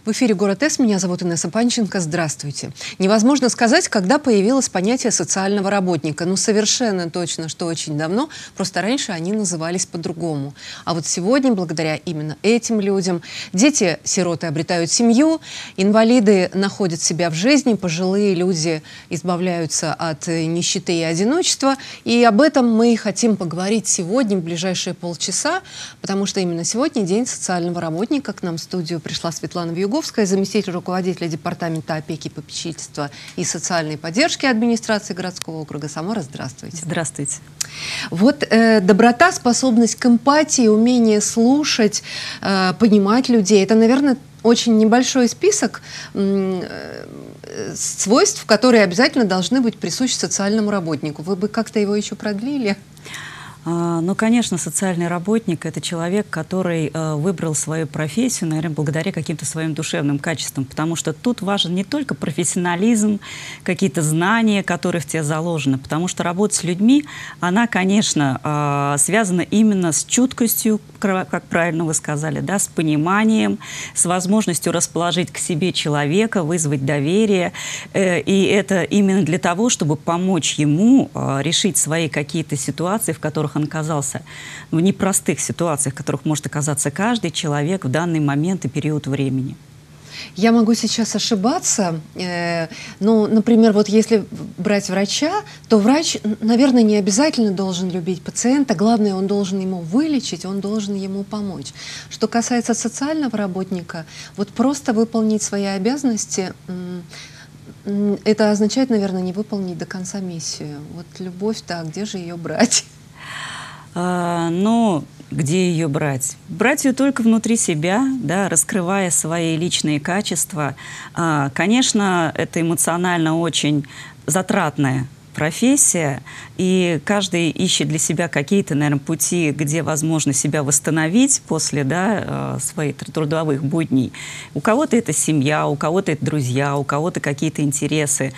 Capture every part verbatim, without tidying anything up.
В эфире «Город С». Меня зовут Инесса Панченко. Здравствуйте. Невозможно сказать, когда появилось понятие социального работника. Ну, совершенно точно, что очень давно. Просто раньше они назывались по-другому. А вот сегодня, благодаря именно этим людям, дети-сироты обретают семью, инвалиды находят себя в жизни, пожилые люди избавляются от нищеты и одиночества. И об этом мы хотим поговорить сегодня, в ближайшие полчаса, потому что именно сегодня день социального работника. К нам в студию пришла Светлана Вьюговская, заместитель руководителя департамента опеки, попечительства и социальной поддержки администрации городского округа Самара. Здравствуйте. Здравствуйте. Вот э, доброта, способность к эмпатии, умение слушать, э, понимать людей — это, наверное, очень небольшой список э, свойств, которые обязательно должны быть присущи социальному работнику. Вы бы как-то его еще продлили? Ну, конечно, социальный работник – это человек, который э, выбрал свою профессию, наверное, благодаря каким-то своим душевным качествам, потому что тут важен не только профессионализм, какие-то знания, которые в тебе заложены, потому что работа с людьми, она, конечно, э, связана именно с чуткостью, как правильно вы сказали, да, с пониманием, с возможностью расположить к себе человека, вызвать доверие, э, и это именно для того, чтобы помочь ему э, решить свои какие-то ситуации, в которых он оказался в непростых ситуациях, в которых может оказаться каждый человек в данный момент и период времени. Я могу сейчас ошибаться, э, ну, например, вот если брать врача, то врач, наверное, не обязательно должен любить пациента, главное, он должен ему вылечить, он должен ему помочь. Что касается социального работника, вот просто выполнить свои обязанности, э, это означает, наверное, не выполнить до конца миссию. Вот любовь-то, а где же ее брать? А, ну, где ее брать? Брать ее только внутри себя, да, раскрывая свои личные качества. А, конечно, это эмоционально очень затратная профессия, и каждый ищет для себя какие-то, наверное, пути, где возможно себя восстановить после, да, своих трудовых будней. У кого-то это семья, у кого-то это друзья, у кого-то какие-то интересы.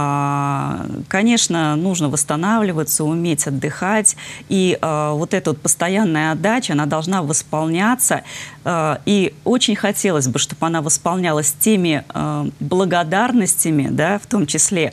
Конечно, нужно восстанавливаться, уметь отдыхать, и вот эта вот постоянная отдача, она должна восполняться, и очень хотелось бы, чтобы она восполнялась теми благодарностями, да, в том числе,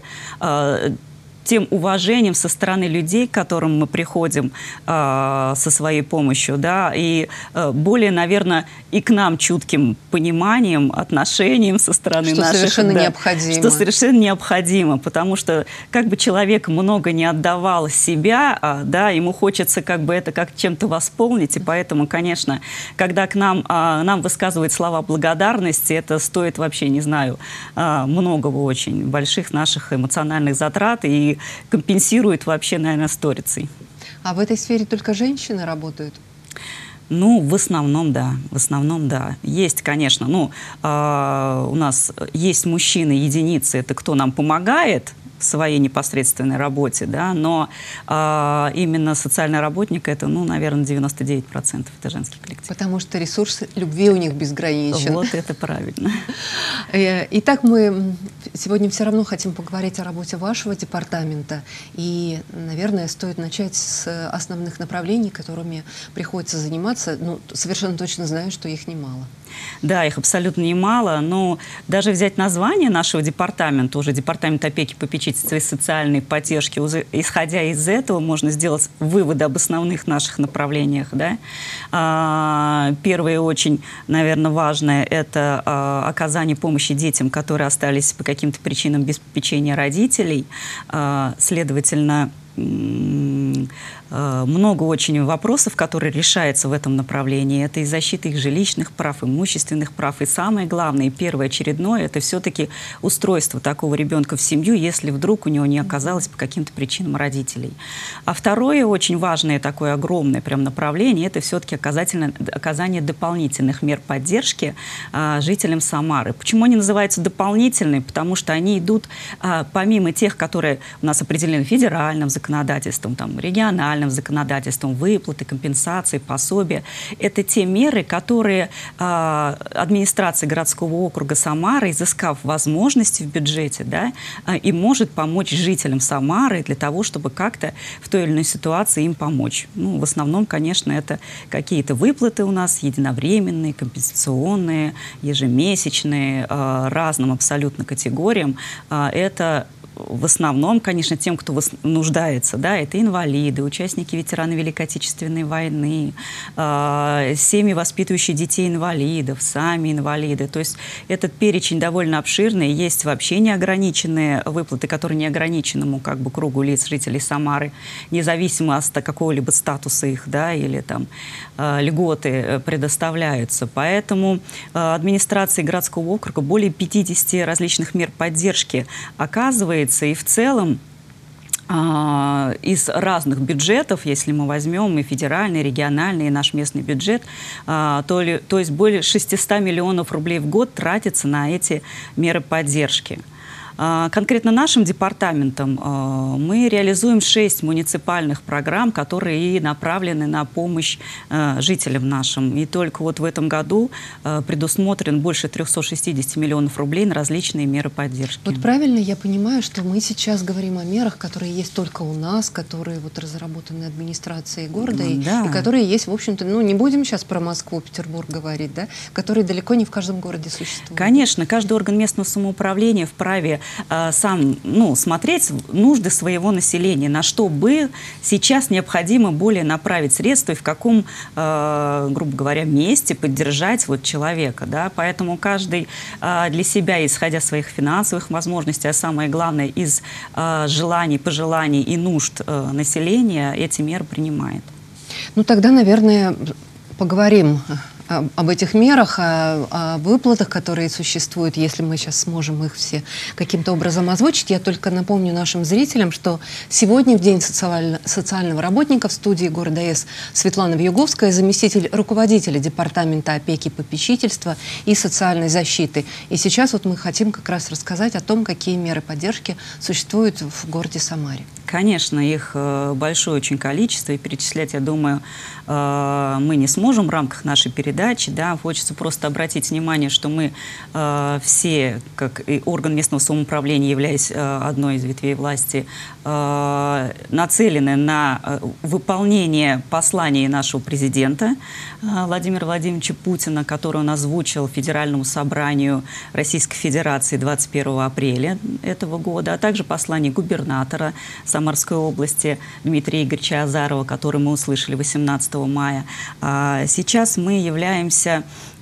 тем уважением со стороны людей, к которым мы приходим э, со своей помощью, да, и э, более, наверное, и к нам чутким пониманием, отношением со стороны что наших. Совершенно да, необходимо. Что совершенно необходимо, потому что как бы человек много не отдавал себя, э, да, ему хочется как бы это как чем-то восполнить, и поэтому, конечно, когда к нам, э, нам высказывают слова благодарности, это стоит вообще, не знаю, э, многого очень, больших наших эмоциональных затрат, и компенсирует вообще, наверное, сторицей. А в этой сфере только женщины работают? Ну, в основном, да. В основном, да. Есть, конечно, ну, э, у нас есть мужчины, единицы, это кто нам помогает в своей непосредственной работе, да, но э, именно социальный работник — это, ну, наверное, девяносто девять процентов это женский коллектив. Потому что ресурс любви у них безграничен. Вот это правильно. Итак, мы сегодня все равно хотим поговорить о работе вашего департамента. И, наверное, стоит начать с основных направлений, которыми приходится заниматься. Ну, совершенно точно знаю, что их немало. Да, их абсолютно немало, но даже взять название нашего департамента, уже департамент опеки, попечительства и социальной поддержки, уже, исходя из этого, можно сделать выводы об основных наших направлениях. Да? А, первое, очень, наверное, важное – это а, оказание помощи детям, которые остались по каким-то причинам без попечения родителей. А, следовательно, много очень вопросов, которые решаются в этом направлении. Это и защита их жилищных прав, имущественных прав. И самое главное, и первоочередное, это все-таки устройство такого ребенка в семью, если вдруг у него не оказалось по каким-то причинам родителей. А второе, очень важное такое огромное прям направление, это все-таки оказание дополнительных мер поддержки а, жителям Самары. Почему они называются дополнительные? Потому что они идут а, помимо тех, которые у нас определены федеральным законодательством, законодательством, там, региональным законодательством, выплаты, компенсации, пособия. Это те меры, которые э, администрация городского округа Самары, изыскав возможности в бюджете, да, э, и может помочь жителям Самары для того, чтобы как-то в той или иной ситуации им помочь. Ну, в основном, конечно, это какие-то выплаты у нас единовременные, компенсационные, ежемесячные, э, разным абсолютно категориям. Э, это в основном, конечно, тем, кто нуждается, да, это инвалиды, участники, ветераны Великой Отечественной войны, э, семьи, воспитывающие детей-инвалидов, сами инвалиды. То есть этот перечень довольно обширный. Есть вообще неограниченные выплаты, которые неограниченному как бы кругу лиц жителей Самары, независимо от какого-либо статуса их, да, или там э, льготы предоставляются. Поэтому э, администрации городского округа более пятидесяти различных мер поддержки оказывает. И в целом а, из разных бюджетов, если мы возьмем и федеральный, и региональный, и наш местный бюджет, а, то, ли, то есть более шестисот миллионов рублей в год тратится на эти меры поддержки. Конкретно нашим департаментом мы реализуем шесть муниципальных программ, которые и направлены на помощь жителям нашим. И только вот в этом году предусмотрен больше трёхсот шестидесяти миллионов рублей на различные меры поддержки. Вот правильно я понимаю, что мы сейчас говорим о мерах, которые есть только у нас, которые вот разработаны администрацией города, ну, и, да. и которые есть, в общем-то, ну не будем сейчас про Москву, Петербург говорить, да, которые далеко не в каждом городе существуют. Конечно, каждый орган местного самоуправления вправе сам, ну, смотреть нужды своего населения, на что бы сейчас необходимо более направить средства и в каком, э, грубо говоря, месте поддержать вот человека, да, поэтому каждый э, для себя, исходя из своих финансовых возможностей, а самое главное, из э, желаний, пожеланий и нужд э, населения эти меры принимает. Ну, тогда, наверное, поговорим об этих мерах, о, о выплатах, которые существуют, если мы сейчас сможем их все каким-то образом озвучить. Я только напомню нашим зрителям, что сегодня, в День социально, социального работника, в студии города С Светлана Вьюговская, заместитель руководителя Департамента опеки, попечительства и социальной защиты. И сейчас вот мы хотим как раз рассказать о том, какие меры поддержки существуют в городе Самаре. Конечно, их большое очень количество, и перечислять, я думаю, мы не сможем в рамках нашей передачи. Да. Хочется просто обратить внимание, что мы все, как и орган местного самоуправления, являясь одной из ветвей власти, нацелены на выполнение послания нашего президента Владимира Владимировича Путина, который он озвучил Федеральному собранию Российской Федерации двадцать первого апреля этого года, а также послание губернатора Самарской области Дмитрия Игоревича Азарова, который мы услышали восемнадцатого мая. Сейчас мы являемся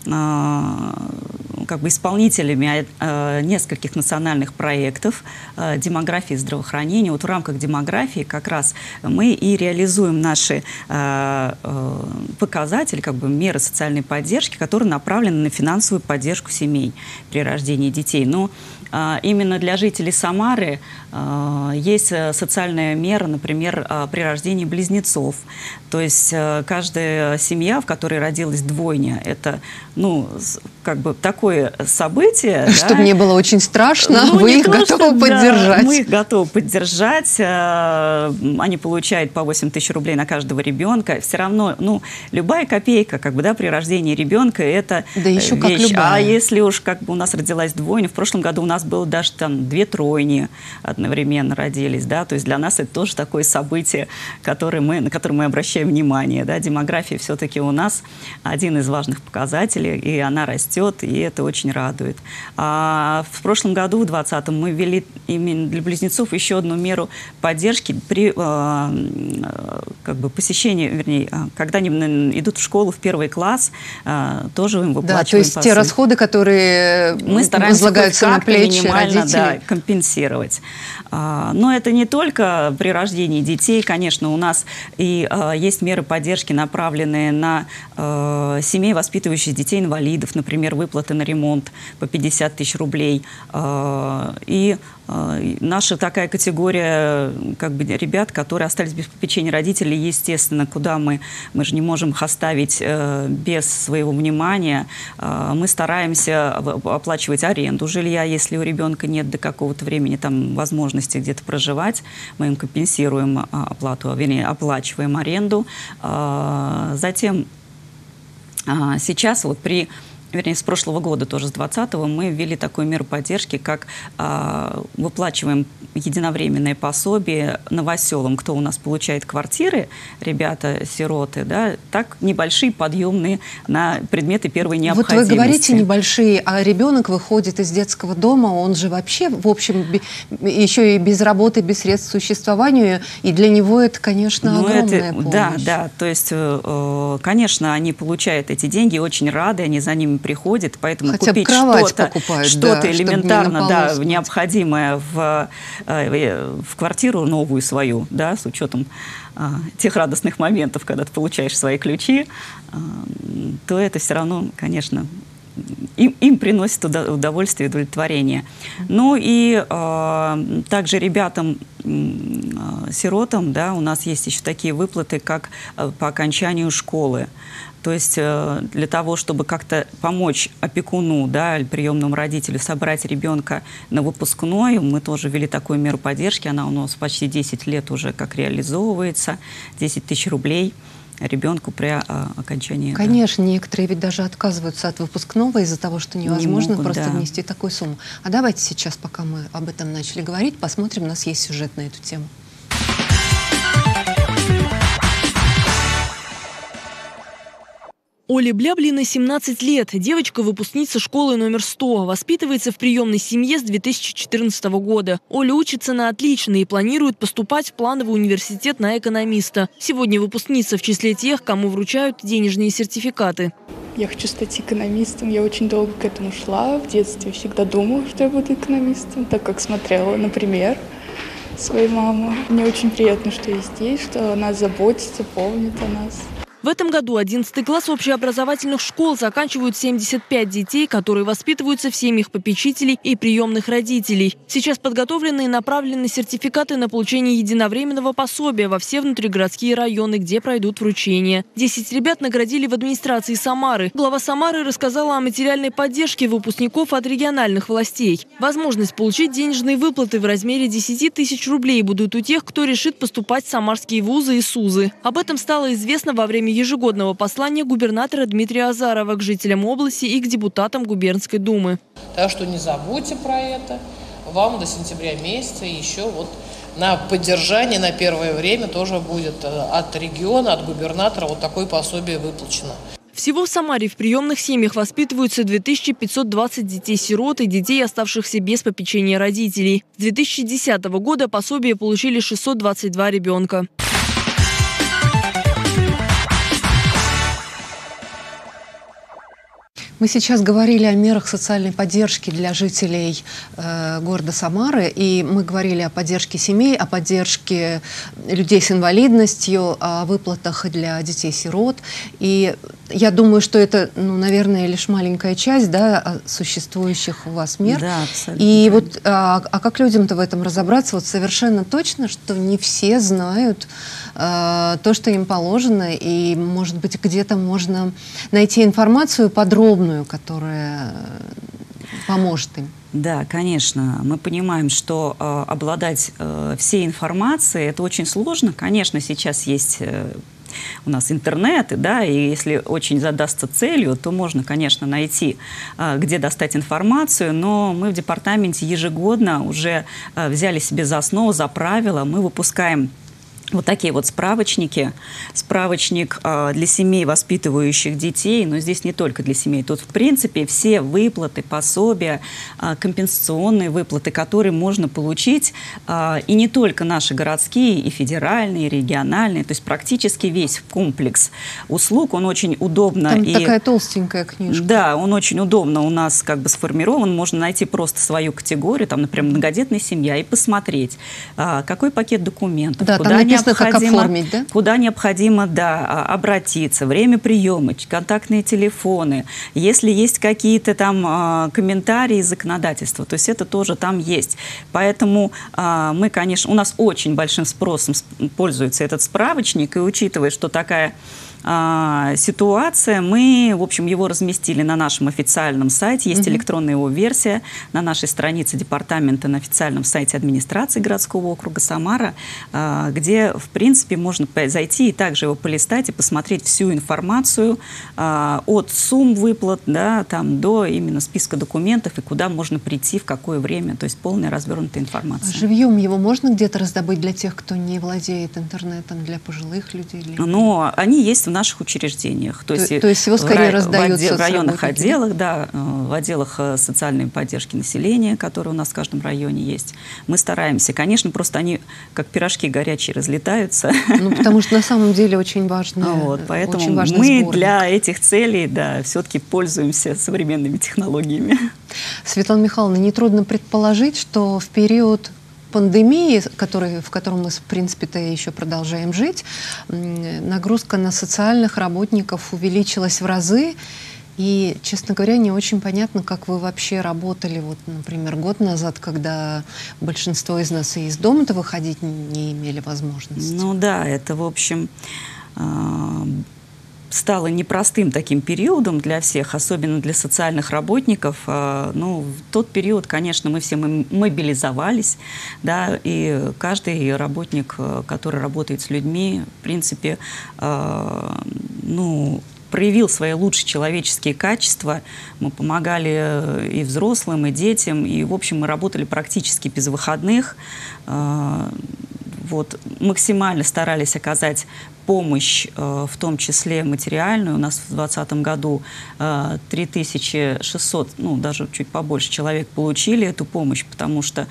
как бы исполнителями нескольких национальных проектов демографии и здравоохранения. Вот в рамках демографии как раз мы и реализуем наши показатели, как бы меры социальной поддержки, которые направлены на финансовую поддержку семей при рождении детей. Но именно для жителей Самары есть социальная мера, например, при рождении близнецов. То есть каждая семья, в которой родилась двойня, это, ну, как бы такое событие. Чтобы да? не было очень страшно, ну, вы их то, готовы что, поддержать. Да, мы их готовы поддержать. Они получают по восемь тысяч рублей на каждого ребенка. Все равно, ну, любая копейка, как бы, да, при рождении ребенка, это да еще вещь. Как любая. А если уж как бы у нас родилась двойня, в прошлом году у нас было даже там две тройни одновременно родились, да, то есть для нас это тоже такое событие, которое мы, на которое мы обращаем внимание, да, демография все-таки у нас один из важных показателей, и она растет, и это очень радует. А в прошлом году, в двадцатом, мы ввели именно для близнецов еще одну меру поддержки при э, как бы посещении, вернее, когда они идут в школу в первый класс, э, тоже им выплачиваем. Да, то есть посылки. Те расходы, которые мы стараемся возлагаются на плечи родителей. Да, компенсировать. Но это не только при рождении детей, конечно, у нас и есть меры поддержки, направленные на семей, воспитывающих детей-инвалидов, например, выплаты на ремонт по пятьдесят тысяч рублей. И наша такая категория, как бы, ребят, которые остались без попечения родителей, естественно, куда мы, мы же не можем их оставить э, без своего внимания. Э, мы стараемся оплачивать аренду жилья, если если у ребенка нет до какого-то времени там возможности где-то проживать, мы им компенсируем оплату, вернее, оплачиваем аренду. Затем сейчас вот при... вернее, с прошлого года, тоже с двадцатого, мы ввели такую меру поддержки, как э, выплачиваем единовременное пособие новоселам, кто у нас получает квартиры, ребята, сироты, да, так небольшие подъемные на предметы первой необходимости. Вот вы говорите небольшие, а ребенок выходит из детского дома, он же вообще, в общем, еще и без работы, без средств к существованию, и для него это, конечно, ну, огромная это, помощь. Да, да, то есть, э, конечно, они получают эти деньги, очень рады, они за ними приходит, поэтому хотя купить что-то что да, элементарно да, необходимое в, в квартиру новую свою, да, с учетом а, тех радостных моментов, когда ты получаешь свои ключи, а, то это все равно, конечно, им, им приносит удовольствие и удовлетворение. Ну и а, также ребятам, сиротам, да, у нас есть еще такие выплаты, как по окончанию школы. То есть для того, чтобы как-то помочь опекуну, да, приемному родителю собрать ребенка на выпускной, мы тоже ввели такую меру поддержки. Она у нас почти десять лет уже как реализовывается. десять тысяч рублей ребенку при а, окончании. Конечно, да. Некоторые ведь даже отказываются от выпускного из-за того, что невозможно Не могут, просто да. внести такую сумму. А давайте сейчас, пока мы об этом начали говорить, посмотрим, у нас есть сюжет на эту тему. Оле Бляблиной семнадцать лет. Девочка – выпускница школы номер сто. Воспитывается в приемной семье с две тысячи четырнадцатого года. Оля учится на отлично и планирует поступать в плановый университет на экономиста. Сегодня выпускница в числе тех, кому вручают денежные сертификаты. Я хочу стать экономистом. Я очень долго к этому шла. В детстве всегда думала, что я буду экономистом, так как смотрела, например, свою маму. Мне очень приятно, что я здесь, что она заботится, помнит о нас. В этом году одиннадцатый класс общеобразовательных школ заканчивают семьдесят пять детей, которые воспитываются в семьях попечителей и приемных родителей. Сейчас подготовлены и направлены сертификаты на получение единовременного пособия во все внутригородские районы, где пройдут вручения. Десять ребят наградили в администрации Самары. Глава Самары рассказала о материальной поддержке выпускников от региональных властей. Возможность получить денежные выплаты в размере десяти тысяч рублей будут у тех, кто решит поступать в самарские вузы и СУЗы. Об этом стало известно во время ежегодного послания губернатора Дмитрия Азарова к жителям области и к депутатам губернской думы. Так что не забудьте про это. Вам до сентября месяца еще вот на поддержание на первое время тоже будет от региона, от губернатора вот такое пособие выплачено. Всего в Самаре в приемных семьях воспитываются две тысячи пятьсот двадцать детей-сирот и детей, оставшихся без попечения родителей. С две тысячи десятого года пособие получили шестьсот двадцать два ребенка. Мы сейчас говорили о мерах социальной поддержки для жителей э, города Самары, и мы говорили о поддержке семей, о поддержке людей с инвалидностью, о выплатах для детей-сирот. И я думаю, что это, ну, наверное, лишь маленькая часть, да, существующих у вас мер. Да, абсолютно. И вот, а, а как людям-то в этом разобраться? Вот совершенно точно, что не все знают э, то, что им положено, и, может быть, где-то можно найти информацию подробную, которая поможет им. Да, конечно. Мы понимаем, что э, обладать э, всей информацией – это очень сложно. Конечно, сейчас есть э, у нас интернет, да, и если очень задастся целью, то можно, конечно, найти, э, где достать информацию, но мы в департаменте ежегодно уже э, взяли себе за основу, за правило, мы выпускаем вот такие вот справочники. Справочник э, для семей, воспитывающих детей, но здесь не только для семей. Тут, в принципе, все выплаты, пособия, э, компенсационные выплаты, которые можно получить, э, и не только наши городские, и федеральные, и региональные, то есть практически весь комплекс услуг, он очень удобно. Там и, такая толстенькая книжка. Да, он очень удобно у нас как бы сформирован, можно найти просто свою категорию, там, например, многодетная семья, и посмотреть, э, какой пакет документов, да, куда они как оформить, да? Куда необходимо, да, обратиться, время приема, контактные телефоны, если есть какие-то там комментарии из законодательства, то есть это тоже там есть. Поэтому мы, конечно, у нас очень большим спросом пользуется этот справочник, и учитывая, что такая а, ситуация. Мы, в общем, его разместили на нашем официальном сайте. Есть mm-hmm. электронная его версия на нашей странице департамента, на официальном сайте администрации городского округа Самара, а, где, в принципе, можно зайти и также его полистать и посмотреть всю информацию а, от сумм выплат, да, там, до именно списка документов и куда можно прийти, в какое время. То есть полная развернутая информация. Живьем его можно где-то раздобыть для тех, кто не владеет интернетом, для пожилых людей? Или... Но они есть в наших учреждениях. То, то, есть, то есть его скорее в, раздают в, в районных отделах, да, в отделах социальной поддержки населения, которые у нас в каждом районе есть. Мы стараемся. Конечно, просто они как пирожки горячие разлетаются. Ну, потому что на самом деле очень важно. Вот, поэтому мы сборник. Для этих целей, да, все-таки пользуемся современными технологиями. Светлана Михайловна, нетрудно предположить, что в период пандемии, который, в котором мы, в принципе-то, еще продолжаем жить, нагрузка на социальных работников увеличилась в разы. И, честно говоря, не очень понятно, как вы вообще работали, вот, например, год назад, когда большинство из нас и из дома-то выходить не имели возможности. Ну да, это, в общем, стало непростым таким периодом для всех, особенно для социальных работников. Ну, в тот период, конечно, мы все мобилизовались, да, и каждый работник, который работает с людьми, в принципе, ну, проявил свои лучшие человеческие качества. Мы помогали и взрослым, и детям, и, в общем, мы работали практически без выходных. Вот, максимально старались оказать помощь, в том числе материальную. У нас в двадцатом году три тысячи шестьсот, ну, даже чуть побольше человек получили эту помощь, потому что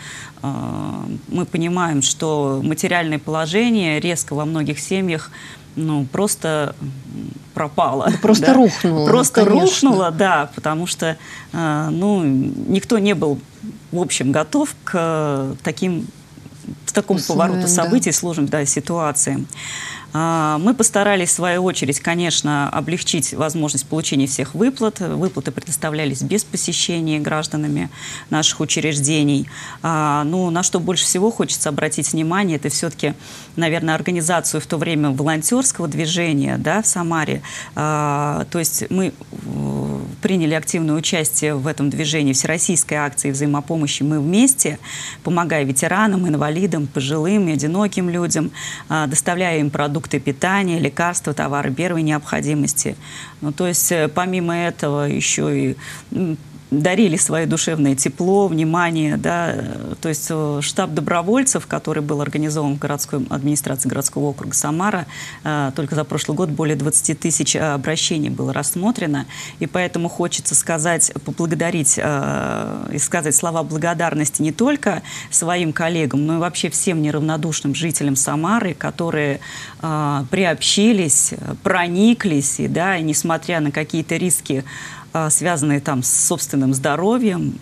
мы понимаем, что материальное положение резко во многих семьях, ну, просто пропало. Да, просто да? рухнуло. Просто конечно. рухнуло, да, потому что, ну, никто не был, в общем, готов к таким, к такому Условием, повороту событий, да. сложным, да, ситуациям. Мы постарались, в свою очередь, конечно, облегчить возможность получения всех выплат. Выплаты предоставлялись без посещения гражданами наших учреждений. Ну, на что больше всего хочется обратить внимание, это все-таки, наверное, организацию в то время волонтерского движения, да, в Самаре. То есть мы приняли активное участие в этом движении, всероссийской акции взаимопомощи «Мы вместе», помогая ветеранам, инвалидам, пожилым и одиноким людям, доставляя им продукты питания, лекарства, товары первой необходимости. Ну, то есть, помимо этого, еще и дарили свое душевное тепло, внимание, да, то есть штаб добровольцев, который был организован в городской администрации городского округа Самара, только за прошлый год более двадцати тысяч обращений было рассмотрено, и поэтому хочется сказать, поблагодарить и сказать слова благодарности не только своим коллегам, но и вообще всем неравнодушным жителям Самары, которые приобщились, прониклись, и, да, и несмотря на какие-то риски, связанные там с собственным здоровьем,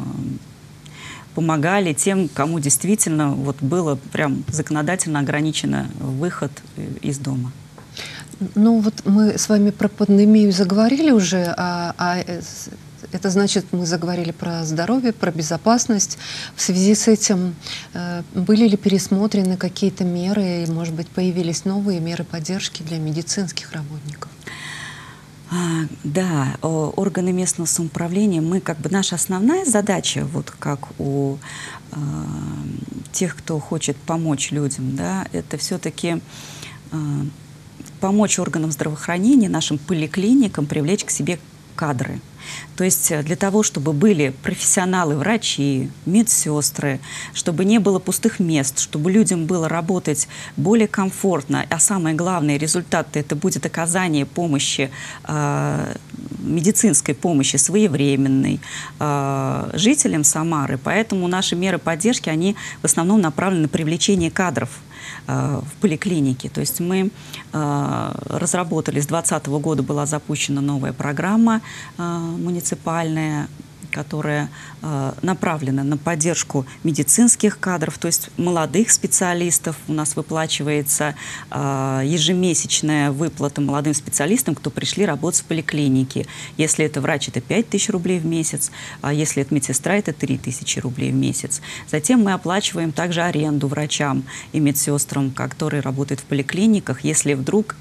помогали тем, кому действительно вот было прям законодательно ограничено выход из дома. Ну вот мы с вами про пандемию заговорили уже, а, а это значит, мы заговорили про здоровье, про безопасность. В связи с этим э, были ли пересмотрены какие-то меры, и, может быть, появились новые меры поддержки для медицинских работников? Да, органы местного самоуправления, мы как бы, наша основная задача, вот как у э, тех, кто хочет помочь людям, да, это все-таки э, помочь органам здравоохранения, нашим поликлиникам привлечь к себе кадры. То есть для того, чтобы были профессионалы, врачи, медсестры, чтобы не было пустых мест, чтобы людям было работать более комфортно, а самое главное, результат это будет оказание помощи, э, медицинской помощи своевременной э, жителям Самары. Поэтому наши меры поддержки, они в основном направлены на привлечение кадров в поликлинике. То есть мы э, разработали, с двадцатого года была запущена новая программа э, муниципальная, которая э, направлена на поддержку медицинских кадров, то есть молодых специалистов. У нас выплачивается э, ежемесячная выплата молодым специалистам, кто пришли работать в поликлинике. Если это врач, это пять тысяч рублей в месяц, а если это медсестра, это три тысячи рублей в месяц. Затем мы оплачиваем также аренду врачам и медсестрам, которые работают в поликлиниках, если вдруг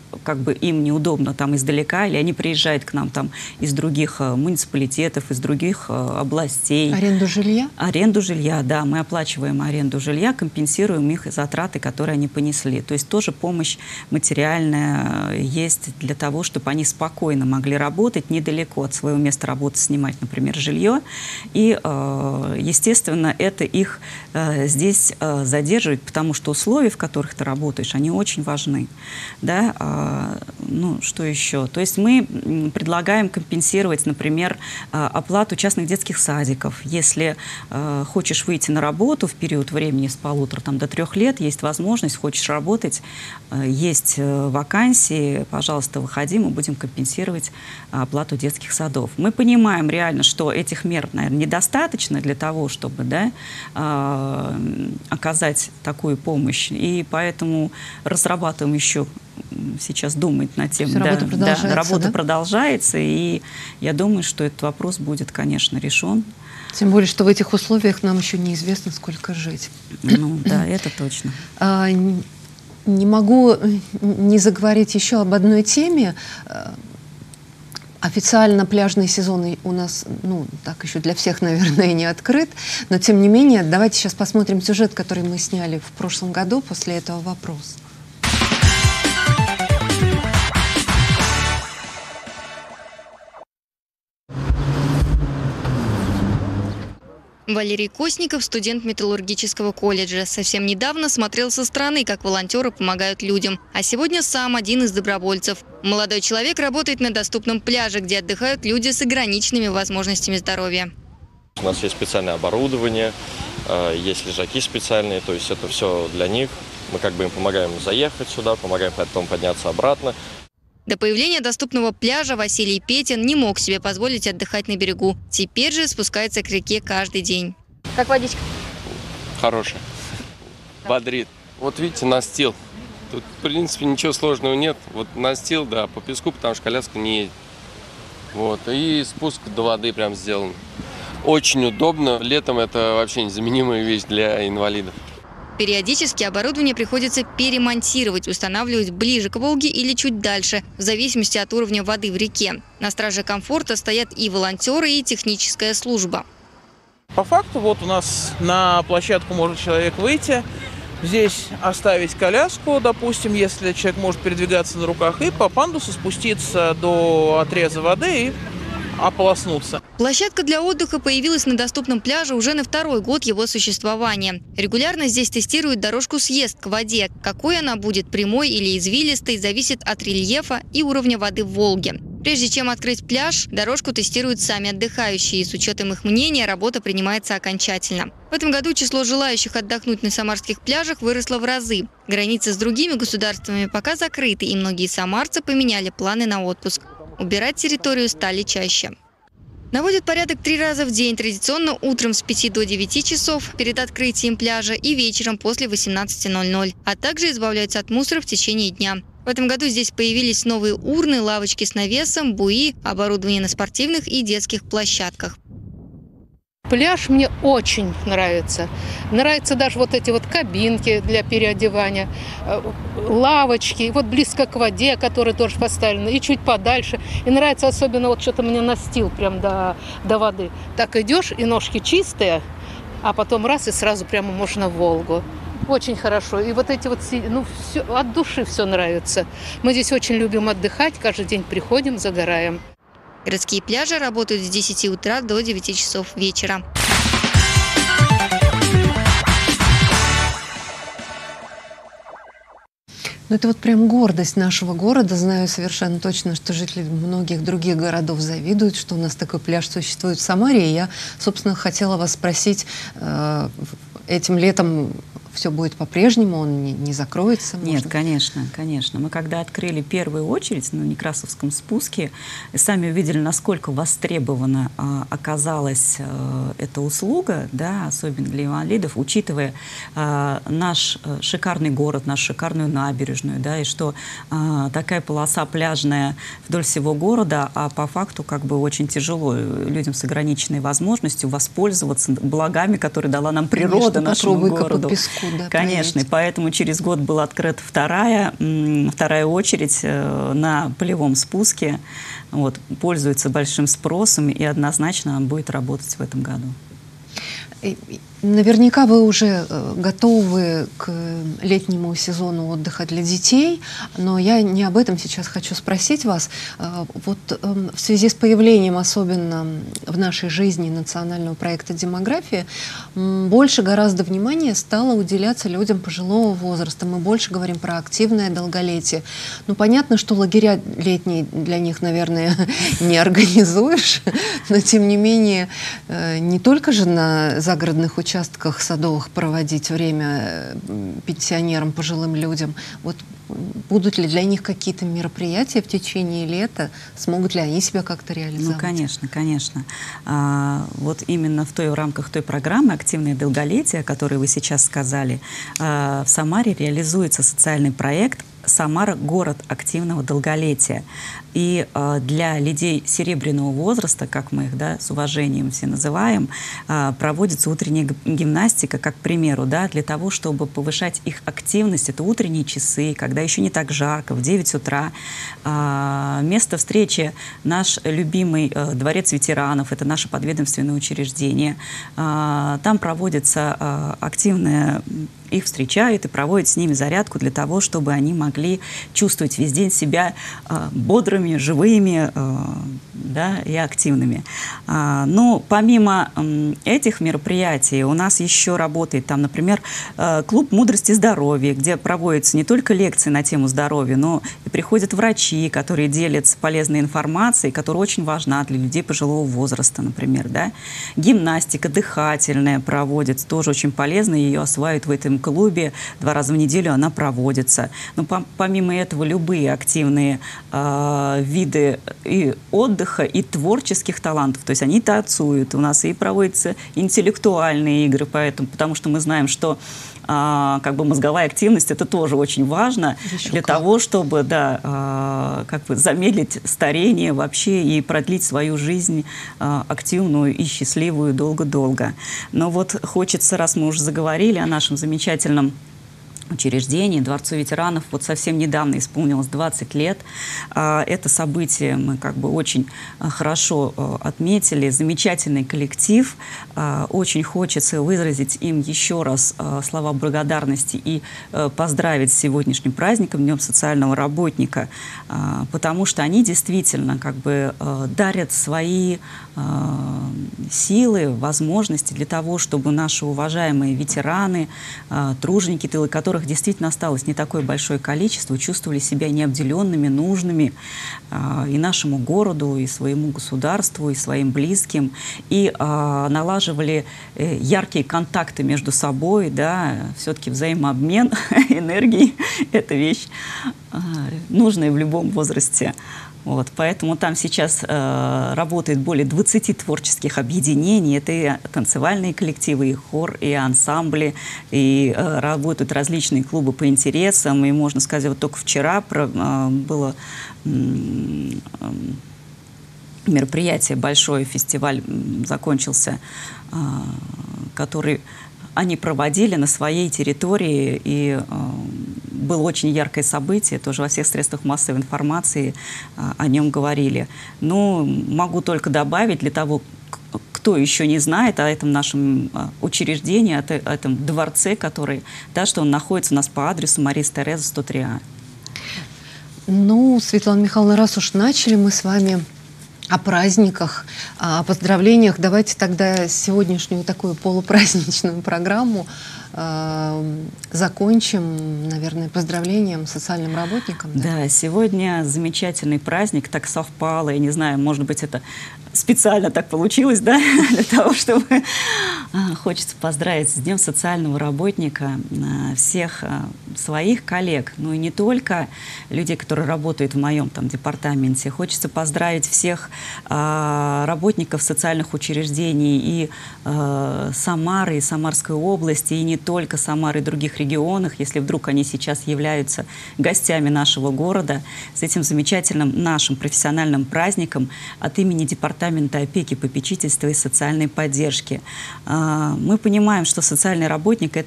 как бы им неудобно там издалека, или они приезжают к нам там из других муниципалитетов, из других областей. Аренду жилья? Аренду жилья, да. Мы оплачиваем аренду жилья, компенсируем их затраты, которые они понесли. То есть тоже помощь материальная есть для того, чтобы они спокойно могли работать, недалеко от своего места работы снимать, например, жилье. И, естественно, это их здесь задерживает, потому что условия, в которых ты работаешь, они очень важны. Да? Ну, что еще? То есть мы предлагаем компенсировать, например, оплату частных детских садиков. Если хочешь выйти на работу в период времени с полутора там, до трех лет, есть возможность, хочешь работать, есть вакансии, пожалуйста, выходи, мы будем компенсировать оплату детских садов. Мы понимаем реально, что этих мер, наверное, недостаточно для того, чтобы, да, оказать такую помощь, и поэтому разрабатываем еще, сейчас думать над тем, да, работа продолжается, да, работа да? продолжается, и я думаю, что этот вопрос будет, конечно, решен. Тем более, что в этих условиях нам еще неизвестно, сколько жить. Ну, да, это точно. А, не могу не заговорить еще об одной теме. Официально пляжный сезон у нас, ну, так еще для всех, наверное, не открыт. Но, тем не менее, давайте сейчас посмотрим сюжет, который мы сняли в прошлом году. После этого вопрос. Валерий Косников, студент металлургического колледжа. Совсем недавно смотрел со стороны, как волонтеры помогают людям. А сегодня сам один из добровольцев. Молодой человек работает на доступном пляже, где отдыхают люди с ограниченными возможностями здоровья. У нас есть специальное оборудование, есть лежаки специальные, то есть это все для них. Мы как бы им помогаем заехать сюда, помогаем потом подняться обратно. До появления доступного пляжа Василий Петин не мог себе позволить отдыхать на берегу. Теперь же спускается к реке каждый день. Как водичка? Хорошая. Бодрит. Вот видите, настил. Тут, в принципе, ничего сложного нет. Вот настил, да, по песку, потому что коляска не едет. Вот. И спуск до воды прям сделан. Очень удобно. Летом это вообще незаменимая вещь для инвалидов. Периодически оборудование приходится перемонтировать, устанавливать ближе к Волге или чуть дальше, в зависимости от уровня воды в реке. На страже комфорта стоят и волонтеры, и техническая служба. По факту вот у нас на площадку может человек выйти, здесь оставить коляску, допустим, если человек может передвигаться на руках, и по пандусу спуститься до отреза воды и ополоснуться. Площадка для отдыха появилась на доступном пляже уже на второй год его существования. Регулярно здесь тестируют дорожку съезд к воде. Какой она будет, прямой или извилистой, зависит от рельефа и уровня воды в Волге. Прежде чем открыть пляж, дорожку тестируют сами отдыхающие. С учетом их мнения работа принимается окончательно. В этом году число желающих отдохнуть на самарских пляжах выросло в разы. Границы с другими государствами пока закрыты, и многие самарцы поменяли планы на отпуск. Убирать территорию стали чаще. Наводят порядок три раза в день, традиционно утром с пяти до девяти часов перед открытием пляжа и вечером после восемнадцати ноль-ноль, а также избавляются от мусора в течение дня. В этом году здесь появились новые урны, лавочки с навесом, буи, оборудование на спортивных и детских площадках. Пляж мне очень нравится. Нравятся даже вот эти вот кабинки для переодевания, лавочки, вот близко к воде, которые тоже поставлены, и чуть подальше. И нравится особенно вот что-то мне настил прям до, до воды. Так идешь, и ножки чистые, а потом раз, и сразу прямо можно в Волгу. Очень хорошо. И вот эти вот, ну, все, от души все нравится. Мы здесь очень любим отдыхать, каждый день приходим, загораем. Городские пляжи работают с десяти утра до девяти часов вечера. Ну, это вот прям гордость нашего города. Знаю совершенно точно, что жители многих других городов завидуют, что у нас такой пляж существует в Самаре. И я, собственно, хотела вас спросить, э, этим летом все будет по-прежнему, он не, не закроется? Нет, может? конечно, конечно. Мы когда открыли первую очередь на Некрасовском спуске, сами увидели, насколько востребована а, оказалась а, эта услуга, да, особенно для инвалидов, учитывая а, наш а, шикарный город, нашу шикарную набережную, да, и что а, такая полоса пляжная вдоль всего города, а по факту как бы очень тяжело людям с ограниченной возможностью воспользоваться благами, которые дала нам природа, конечно, нашему городу. По песку, да, Конечно, проявить. и поэтому через год была открыта вторая, вторая очередь на полевом спуске. Вот, пользуется большим спросом, и однозначно она будет работать в этом году. Наверняка вы уже готовы к летнему сезону отдыха для детей, но я не об этом сейчас хочу спросить вас. Вот в связи с появлением, особенно в нашей жизни, национального проекта «Демография», больше гораздо внимания стало уделяться людям пожилого возраста. Мы больше говорим про активное долголетие. Ну, понятно, что лагеря летние для них, наверное, не организуешь, но тем не менее, не только же на загородных участках, участках садовых проводить время пенсионерам, пожилым людям. Вот будут ли для них какие-то мероприятия в течение лета? Смогут ли они себя как-то реализовать? Ну, конечно, конечно. А, вот именно в той в рамках той программы «Активное долголетие», о которой вы сейчас сказали, а, в Самаре реализуется социальный проект «Самара. Город активного долголетия». И э, для людей серебряного возраста, как мы их, да, с уважением все называем, э, проводится утренняя гимнастика, как к примеру, да, для того, чтобы повышать их активность. Это утренние часы, когда еще не так жарко, в девять утра. Э, место встречи — наш любимый э, дворец ветеранов, это наше подведомственное учреждение. Э, там проводится э, активная... Их встречают и проводят с ними зарядку для того, чтобы они могли чувствовать весь день себя э, бодрыми, живыми, э, да, и активными. А, но помимо э, этих мероприятий у нас еще работает там, например, э, клуб мудрости и здоровья, где проводятся не только лекции на тему здоровья, но и приходят врачи, которые делятся полезной информацией, которая очень важна для людей пожилого возраста, например. Да? Гимнастика дыхательная проводится, тоже очень полезно, ее осваивают в этом клубе, два раза в неделю она проводится. Но по помимо этого любые активные э, виды и отдыха, и творческих талантов, то есть они танцуют, у нас и проводятся интеллектуальные игры, поэтому, потому что мы знаем, что э, как бы мозговая активность — это тоже очень важно Еще для как. того, чтобы да, э, как бы замедлить старение вообще и продлить свою жизнь э, активную и счастливую долго-долго. Но вот хочется, раз мы уже заговорили о нашем замечательном учреждении, Дворцу ветеранов, вот совсем недавно исполнилось двадцать лет. Это событие мы как бы очень хорошо отметили. Замечательный коллектив. Очень хочется выразить им еще раз слова благодарности и поздравить с сегодняшним праздником, Днем социального работника, потому что они действительно как бы дарят свои силы, возможности для того, чтобы наши уважаемые ветераны, труженики тыла, которых действительно осталось не такое большое количество, чувствовали себя необделенными, нужными и нашему городу, и своему государству, и своим близким, и налаживали яркие контакты между собой, да, все-таки взаимообмен энергией — это вещь нужная в любом возрасте. Вот, поэтому там сейчас э, работает более двадцати творческих объединений. Это и танцевальные коллективы, и хор, и ансамбли, и э, работают различные клубы по интересам. И, можно сказать, вот только вчера про, э, было э, э, мероприятие, большой фестиваль закончился, э, который они проводили на своей территории, и э, было очень яркое событие, тоже во всех средствах массовой информации э, о нем говорили. Но могу только добавить для того, кто еще не знает о этом нашем э, учреждении, о, о этом дворце, который, да, что он находится у нас по адресу Марис Тереза, сто три А. Ну, Светлана Михайловна, раз уж начали мы с вами о праздниках, о поздравлениях, давайте тогда сегодняшнюю такую полупраздничную программу э, закончим, наверное, поздравлением социальным работникам. Да? Да, сегодня замечательный праздник, так совпало, я не знаю, может быть, это специально так получилось, да, для того, чтобы хочется поздравить с Днем социального работника всех своих коллег, ну и не только людей, которые работают в моем там департаменте. Хочется поздравить всех а, работников социальных учреждений и а, Самары, и Самарской области, и не только Самары, и других регионах, если вдруг они сейчас являются гостями нашего города, с этим замечательным нашим профессиональным праздником от имени департамента опеки, попечительства и социальной поддержки. Мы понимаем, что социальный работник — это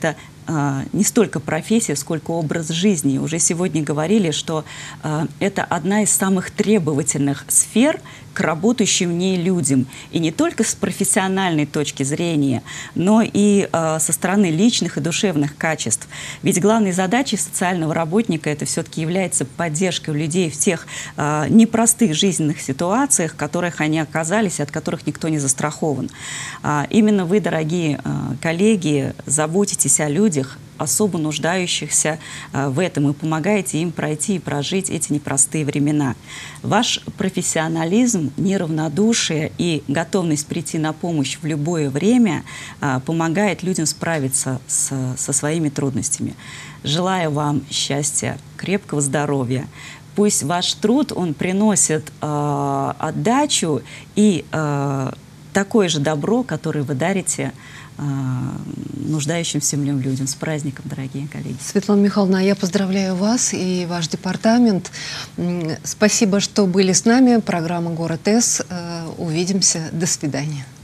не столько профессия, сколько образ жизни. Уже сегодня говорили, что это одна из самых требовательных сфер к работающим в ней людям. И не только с профессиональной точки зрения, но и э, со стороны личных и душевных качеств. Ведь главной задачей социального работника это все-таки является поддержка людей в тех э, непростых жизненных ситуациях, в которых они оказались, от которых никто не застрахован. А именно вы, дорогие э, коллеги, заботитесь о людях, особо нуждающихся а, в этом, и помогаете им пройти и прожить эти непростые времена. Ваш профессионализм, неравнодушие и готовность прийти на помощь в любое время а, помогает людям справиться с, со своими трудностями. Желаю вам счастья, крепкого здоровья. Пусть ваш труд, он приносит а, отдачу и а, такое же добро, которое вы дарите нуждающимся в нем людям. С праздником, дорогие коллеги. Светлана Михайловна, я поздравляю вас и ваш департамент. Спасибо, что были с нами. Программа «Город С». Увидимся. До свидания.